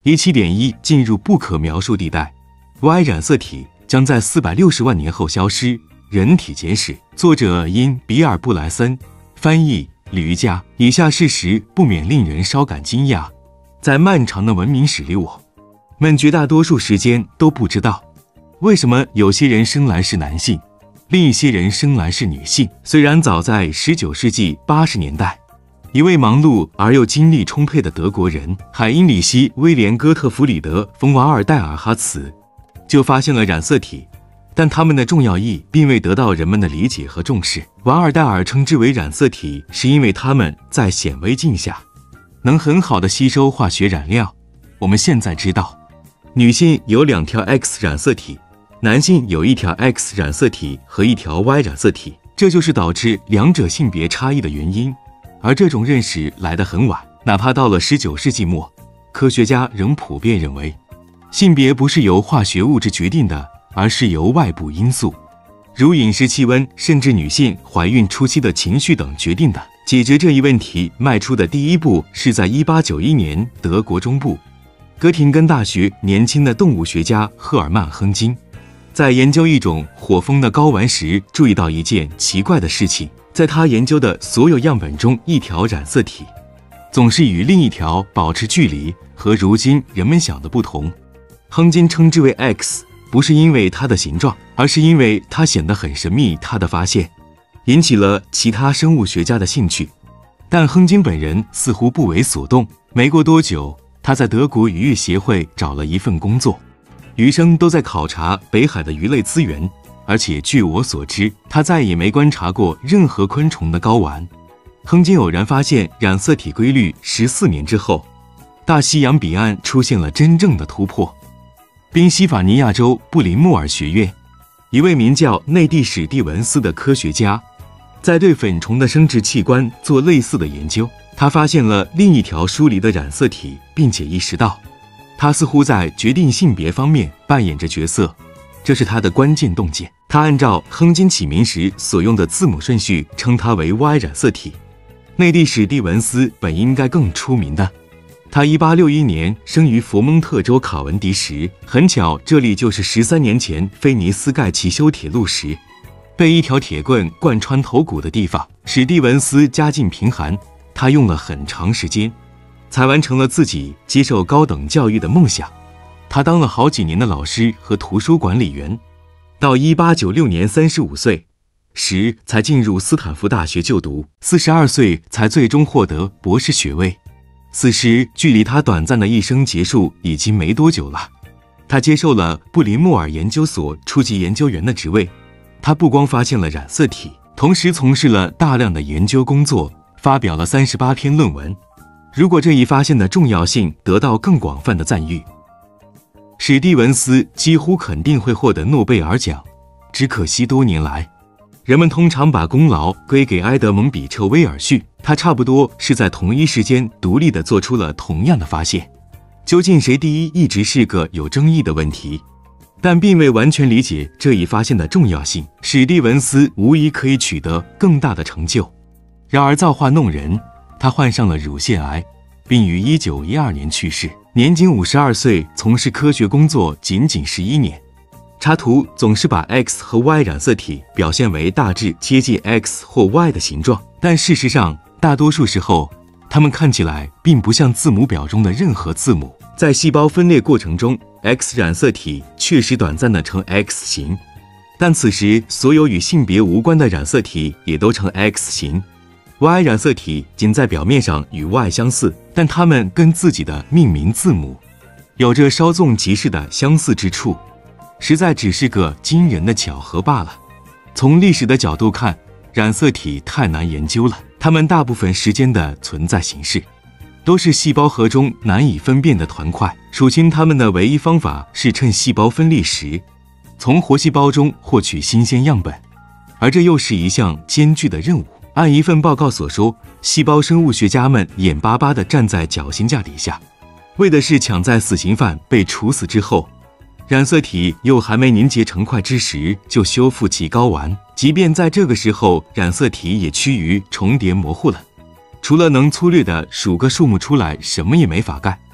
17.1 进入不可描述地带 ，Y 染色体将在460万年后消失。人体简史，作者因比尔·布莱森，翻译李瑜伽。以下事实不免令人稍感惊讶。在漫长的文明史里，我们绝大多数时间都不知道，为什么有些人生来是男性，另一些人生来是女性。虽然早在19世纪80年代，一位忙碌而又精力充沛的德国人海因里希·威廉·哥特弗里德·冯·瓦尔代尔哈茨就发现了染色体，但它们的重要意并未得到人们的理解和重视。瓦尔代尔称之为染色体，是因为它们在显微镜下能很好地吸收化学染料。我们现在知道，女性有2条 X 染色体，男性有1条 X 染色体和1条 Y 染色体，这就是导致两者性别差异的原因。而这种认识来得很晚，哪怕到了19世纪末，科学家仍普遍认为，性别不是由化学物质决定的，而是由外部因素，如饮食、气温，甚至女性怀孕初期的情绪等决定的。解决这一问题迈出的第一步是在1891年德国中部哥廷根大学年轻的动物学家赫尔曼·亨金在研究一种火蜂的睾丸时，注意到一件奇怪的事情。在他研究的所有样本中，1条染色体总是与另一条保持距离，和如今人们想的不同。亨金称之为 X， 不是因为它的形状，而是因为它显得很神秘。他的发现引起了其他生物学家的兴趣，但亨金本人似乎不为所动。没过多久，他在德国渔业协会找了一份工作，余生都在考察北海的鱼类资源。而且据我所知，他再也没观察过任何昆虫的睾丸。亨金偶然发现染色体规律14年之后，大西洋彼岸出现了真正的突破。宾夕法尼亚州布林莫尔学院一位名叫内蒂史蒂文斯的科学家，在对粉虫的生殖器官做类似的研究。他发现了另一条疏离的染色体，并且意识到它似乎在决定性别方面扮演着角色，这是他的关键洞见。他按照亨金起名时所用的字母顺序称它为 Y 染色体。内蒂史蒂文斯本应该更出名的，他1861年生于佛蒙特州卡文迪什，很巧，这里就是13年前菲尼斯盖奇修铁路时被一条铁棍贯穿头骨的地方。史蒂文斯家境贫寒，他用了很长时间才完成了自己接受高等教育的梦想。他当了好几年的老师和图书管理员，到1896年35岁时才进入斯坦福大学就读，42岁才最终获得博士学位。此时距离他短暂的一生结束已经没多久了。他接受了布林莫尔研究所初级研究员的职位。他不光发现了染色体，同时从事了大量的研究工作，发表了38篇论文。如果这一发现的重要性得到更广泛的赞誉，史蒂文斯几乎肯定会获得诺贝尔奖。只可惜多年来，人们通常把功劳归给埃德蒙·比彻威尔逊，他差不多是在同一时间独立地做出了同样的发现。究竟谁第一一直是个有争议的问题，但并未完全理解这一发现的重要性。史蒂文斯无疑可以取得更大的成就，然而造化弄人，他患上了乳腺癌，并于1912年去世，年仅52岁，从事科学工作仅11年。插图总是把 X 和 Y 染色体表现为大致接近 X 或 Y 的形状，但事实上，大多数时候，它们看起来并不像字母表中的任何字母。在细胞分裂过程中 ，X 染色体确实短暂地呈 X 型，但此时所有与性别无关的染色体也都呈 X 型。Y 染色体仅在表面上与 Y 相似，但它们跟自己的命名字母有着稍纵即逝的相似之处，实在只是个惊人的巧合罢了。从历史的角度看，染色体太难研究了，它们大部分时间的存在形式都是细胞核中难以分辨的团块。数清它们的唯一方法是趁细胞分裂时，从活细胞中获取新鲜样本，而这又是一项艰巨的任务。按一份报告所说，细胞生物学家们眼巴巴地站在绞刑架底下，为的是抢在死刑犯被处死之后，染色体又还没凝结成块之时就修复其睾丸。即便在这个时候，染色体也趋于重叠模糊了，除了能粗略地数个数目出来，什么也没法干。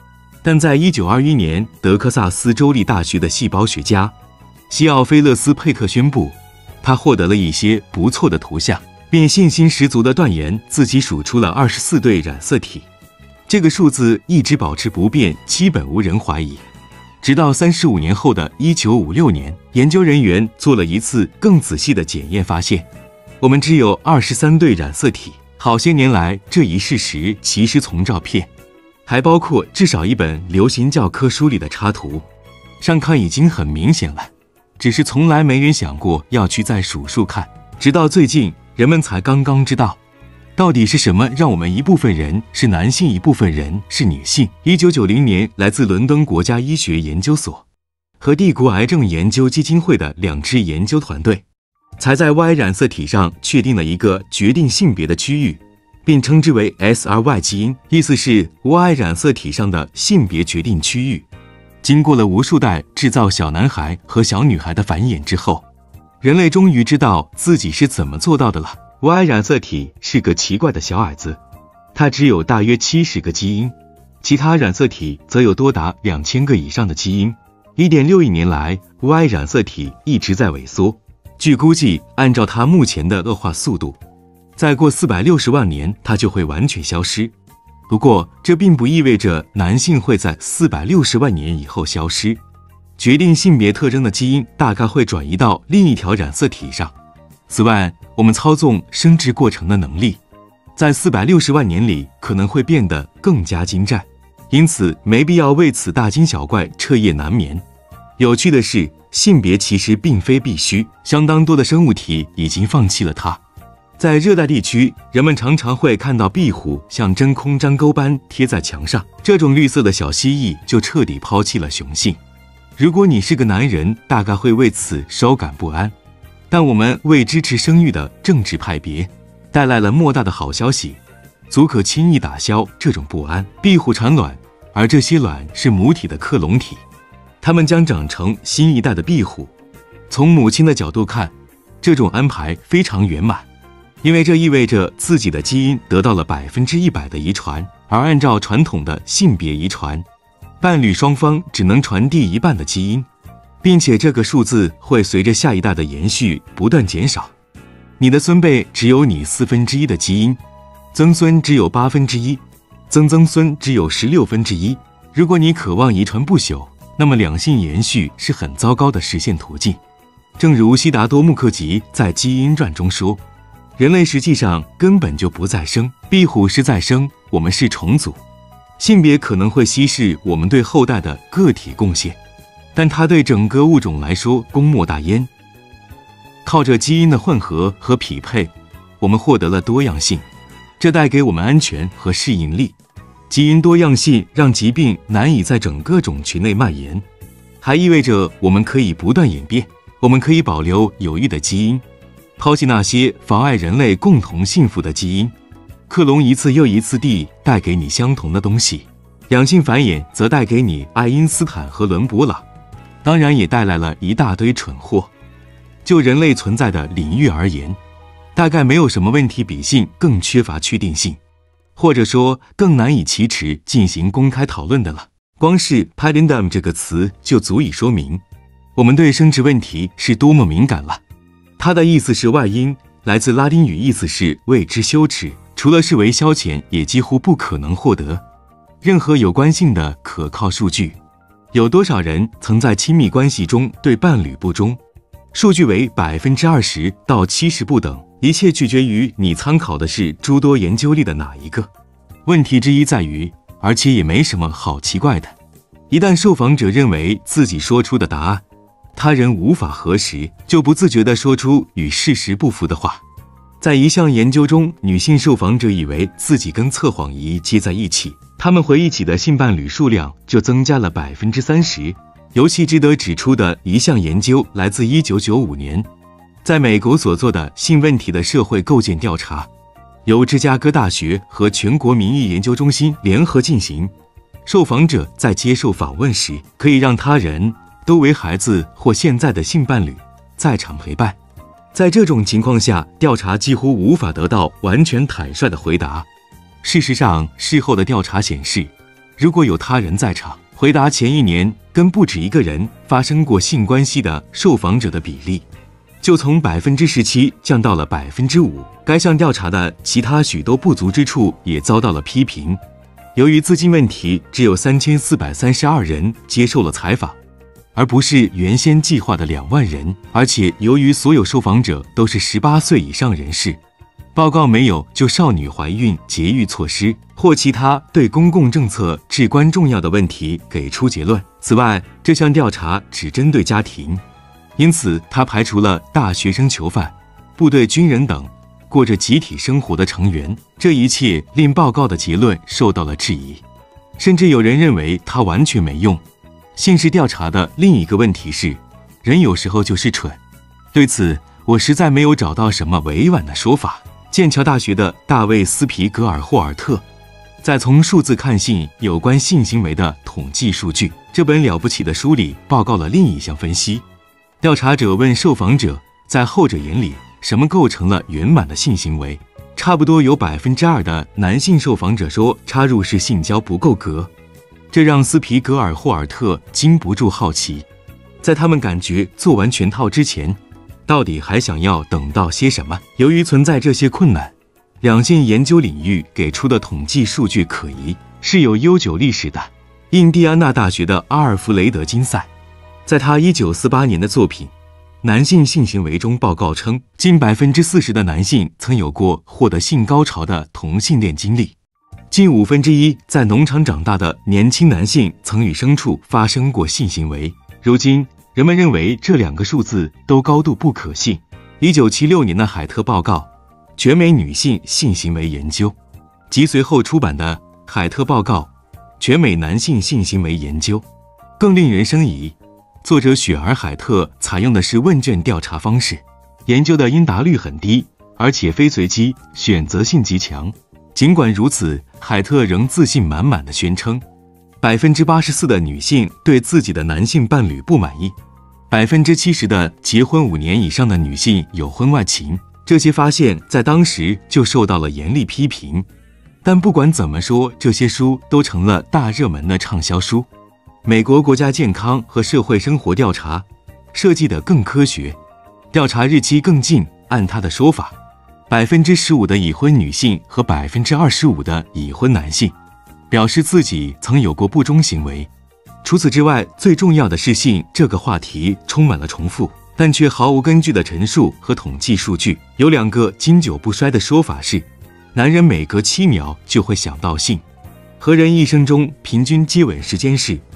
但在1921年，德克萨斯州立大学的细胞学家西奥菲勒斯·佩克宣布，他获得了一些不错的图像，并信心十足地断言自己数出了24对染色体。这个数字一直保持不变，基本无人怀疑。直到35年后的1956年，研究人员做了一次更仔细的检验，发现我们只有23对染色体。好些年来，这一事实其实从照片，还包括至少一本流行教科书里的插图上看已经很明显了，只是从来没人想过要去再数数看。直到最近，人们才刚刚知道，到底是什么让我们一部分人是男性，一部分人是女性。1990年，来自伦敦国家医学研究所和帝国癌症研究基金会的2支研究团队，才在 Y 染色体上确定了一个决定性别的区域，并称之为 SRY 基因，意思是 Y 染色体上的性别决定区域。经过了无数代制造小男孩和小女孩的繁衍之后，人类终于知道自己是怎么做到的了。Y 染色体是个奇怪的小矮子，它只有大约70个基因，其他染色体则有多达2000个以上的基因。1.6亿年来 ，Y 染色体一直在萎缩。据估计，按照它目前的恶化速度，再过460万年，它就会完全消失。不过，这并不意味着男性会在460万年以后消失。决定性别特征的基因大概会转移到另一条染色体上。此外，我们操纵生殖过程的能力，在460万年里可能会变得更加精湛，因此没必要为此大惊小怪、彻夜难眠。有趣的是，性别其实并非必须，相当多的生物体已经放弃了它。在热带地区，人们常常会看到壁虎像真空粘钩般贴在墙上，这种绿色的小蜥蜴就彻底抛弃了雄性。如果你是个男人，大概会为此稍感不安。但我们为支持生育的政治派别带来了莫大的好消息，足可轻易打消这种不安。壁虎产卵，而这些卵是母体的克隆体，它们将长成新一代的壁虎。从母亲的角度看，这种安排非常圆满，因为这意味着自己的基因得到了100%的遗传，而按照传统的性别遗传，伴侣双方只能传递一半的基因，并且这个数字会随着下一代的延续不断减少。你的孙辈只有你1/4的基因，曾孙只有1/8，曾曾孙只有1/16。如果你渴望遗传不朽，那么两性延续是很糟糕的实现途径。正如悉达多·穆克吉在《基因传》中说，人类实际上根本就不再生，壁虎是在生，我们是重组。性别可能会稀释我们对后代的个体贡献，但它对整个物种来说功莫大焉。靠着基因的混合和匹配，我们获得了多样性，这带给我们安全和适应力。基因多样性让疾病难以在整个种群内蔓延，还意味着我们可以不断演变。我们可以保留有益的基因，抛弃那些妨碍人类共同幸福的基因。克隆一次又一次地带给你相同的东西，两性繁衍则带给你爱因斯坦和伦勃朗，当然也带来了一大堆蠢货。就人类存在的领域而言，大概没有什么问题比性更缺乏确定性，或者说更难以启齿进行公开讨论的了。光是 palindrome 这个词就足以说明我们对生殖问题是多么敏感了。它的意思是外因，来自拉丁语，意思是为之羞耻，除了视为消遣，也几乎不可能获得任何有关性的可靠数据。有多少人曾在亲密关系中对伴侣不忠？数据为20%到70%不等，一切取决于你参考的是诸多研究里的哪一个。问题之一在于，而且也没什么好奇怪的，一旦受访者认为自己说出的答案他人无法核实，就不自觉地说出与事实不符的话。在一项研究中，女性受访者以为自己跟测谎仪接在一起，她们回忆起的性伴侣数量就增加了30%。尤其值得指出的一项研究来自1995年，在美国所做的性问题的社会构建调查，由芝加哥大学和全国民意研究中心联合进行。受访者在接受访问时，可以让他人都为孩子或现在的性伴侣在场陪伴。在这种情况下，调查几乎无法得到完全坦率的回答。事实上，事后的调查显示， 如果有他人在场，回答前一年跟不止一个人发生过性关系的受访者的比例，就从17%降到了5%。该项调查的其他许多不足之处也遭到了批评。由于资金问题，只有3432人接受了采访，而不是原先计划的2万人。而且由于所有受访者都是18岁以上人士，报告没有就少女怀孕节育措施或其他对公共政策至关重要的问题给出结论。此外，这项调查只针对家庭，因此它排除了大学生囚犯、部队军人等过着集体生活的成员。这一切令报告的结论受到了质疑，甚至有人认为它完全没用。性事调查的另一个问题是，人有时候就是蠢。对此，我实在没有找到什么委婉的说法。剑桥大学的大卫·斯皮格尔霍尔特在《从数字看性：有关性行为的统计数据》这本了不起的书里报告了另一项分析。调查者问受访者，在后者眼里，什么构成了圆满的性行为？差不多有2%的男性受访者说插入式性交不够格，这让斯皮格尔霍尔特禁不住好奇，在他们感觉做完全套之前，到底还想要等到些什么？由于存在这些困难，两性研究领域给出的统计数据可疑，是有悠久历史的。印第安纳大学的阿尔弗雷德金赛在他1948年的作品《男性性行为》中报告称，近40%的男性曾有过获得性高潮的同性恋经历，近1/5在农场长大的年轻男性曾与牲畜发生过性行为。如今人们认为这2个数字都高度不可信。1976年的海特报告《全美女性性行为研究》及随后出版的海特报告《全美男性性行为研究》更令人生疑。作者雪儿·海特采用的是问卷调查方式，研究的应答率很低，而且非随机，选择性极强。尽管如此，海特仍自信满满地宣称，84%的女性对自己的男性伴侣不满意，70%的结婚5年以上的女性有婚外情。这些发现在当时就受到了严厉批评，但不管怎么说，这些书都成了大热门的畅销书。美国国家健康和社会生活调查设计得更科学，调查日期更近。按他的说法，15%的已婚女性和25%的已婚男性表示自己曾有过不忠行为。除此之外，最重要的是性这个话题充满了重复，但却毫无根据的陈述和统计数据。有2个经久不衰的说法是，男人每隔7秒就会想到性，和人一生中平均接吻时间是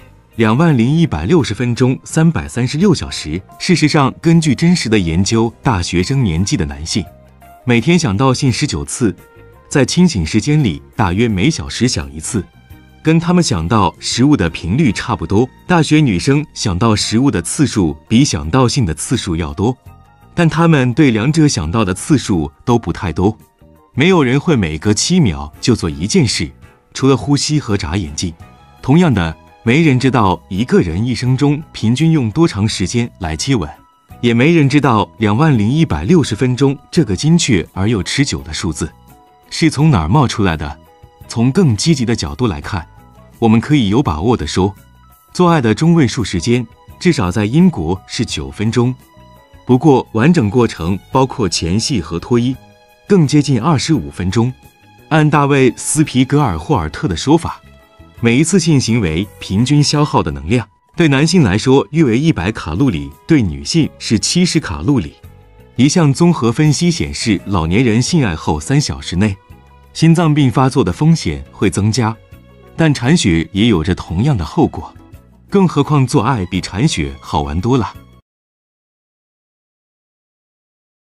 20160分钟336小时。事实上，根据真实的研究，大学生年纪的男性每天想到性19次，在清醒时间里大约每小时想1次，跟他们想到食物的频率差不多。大学女生想到食物的次数比想到性的次数要多，但他们对2者想到的次数都不太多。没有人会每隔7秒就做一件事，除了呼吸和眨眼睛。同样的，没人知道一个人一生中平均用多长时间来接吻，也没人知道20160分钟这个精确而又持久的数字是从哪儿冒出来的。从更积极的角度来看，我们可以有把握地说，做爱的中位数时间至少在英国是9分钟，不过完整过程包括前戏和脱衣，更接近25分钟。按大卫·斯皮格尔霍尔特的说法，每一次性行为平均消耗的能量，对男性来说约为100卡路里，对女性是70卡路里。一项综合分析显示，老年人性爱后3小时内，心脏病发作的风险会增加，但铲雪也有着同样的后果。更何况做爱比铲雪好玩多了。